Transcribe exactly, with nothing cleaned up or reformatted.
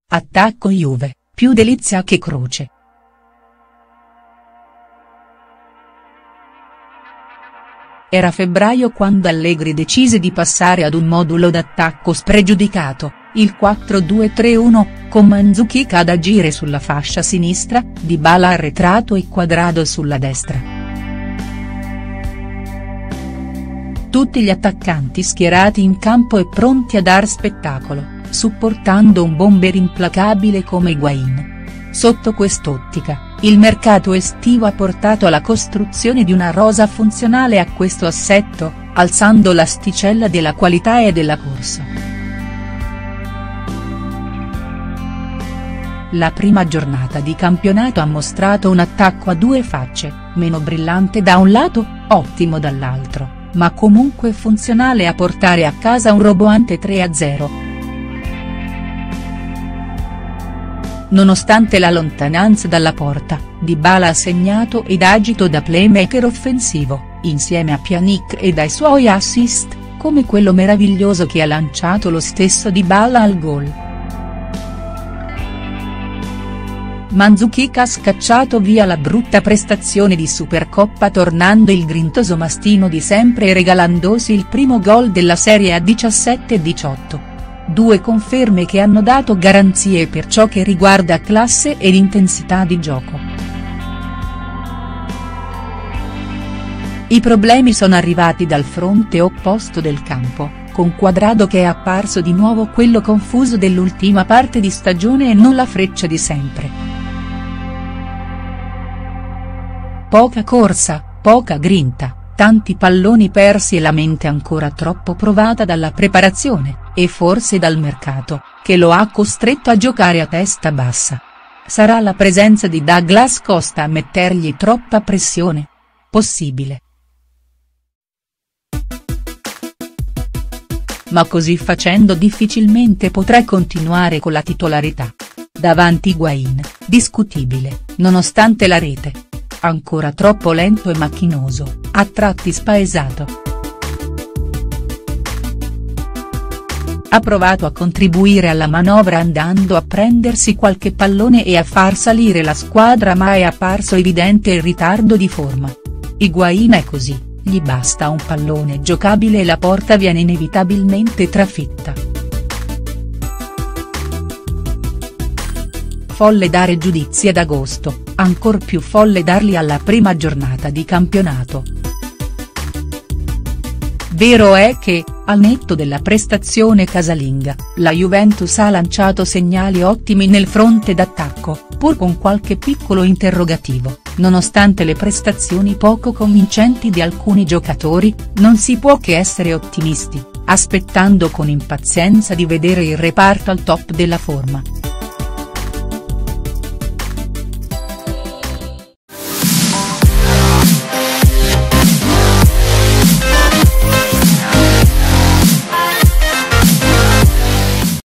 Attacco Juve, più delizia che croce. Era febbraio quando Allegri decise di passare ad un modulo d'attacco spregiudicato, il quattro due tre uno, con Mandzukic ad agire sulla fascia sinistra, Dybala arretrato e Cuadrado sulla destra. Tutti gli attaccanti schierati in campo e pronti a dar spettacolo, supportando un bomber implacabile come Higuain. Sotto quest'ottica, il mercato estivo ha portato alla costruzione di una rosa funzionale a questo assetto, alzando l'asticella della qualità e della corsa. La prima giornata di campionato ha mostrato un attacco a due facce, meno brillante da un lato, ottimo dall'altro, ma comunque funzionale a portare a casa un roboante tre a zero. Nonostante la lontananza dalla porta, Dybala ha segnato ed agito da playmaker offensivo, insieme a Pjanic e dai suoi assist, come quello meraviglioso che ha lanciato lo stesso Dybala al gol. Mandzukic ha scacciato via la brutta prestazione di Supercoppa tornando il grintoso mastino di sempre e regalandosi il primo gol della serie a diciassette diciotto. Due conferme che hanno dato garanzie per ciò che riguarda classe ed intensità di gioco. I problemi sono arrivati dal fronte opposto del campo, con Cuadrado che è apparso di nuovo quello confuso dell'ultima parte di stagione e non la freccia di sempre. Poca corsa, poca grinta. Tanti palloni persi e la mente ancora troppo provata dalla preparazione, e forse dal mercato, che lo ha costretto a giocare a testa bassa. Sarà la presenza di Douglas Costa a mettergli troppa pressione? Possibile. Ma così facendo difficilmente potrà continuare con la titolarità. Davanti Higuain, discutibile, nonostante la rete. Ancora troppo lento e macchinoso, a tratti spaesato. Ha provato a contribuire alla manovra andando a prendersi qualche pallone e a far salire la squadra ma è apparso evidente il ritardo di forma. Higuain è così, gli basta un pallone giocabile e la porta viene inevitabilmente trafitta. Folle dare giudizi ad agosto, ancor più folle darli alla prima giornata di campionato. Vero è che, al netto della prestazione casalinga, la Juventus ha lanciato segnali ottimi nel fronte d'attacco, pur con qualche piccolo interrogativo, nonostante le prestazioni poco convincenti di alcuni giocatori, non si può che essere ottimisti, aspettando con impazienza di vedere il reparto al top della forma.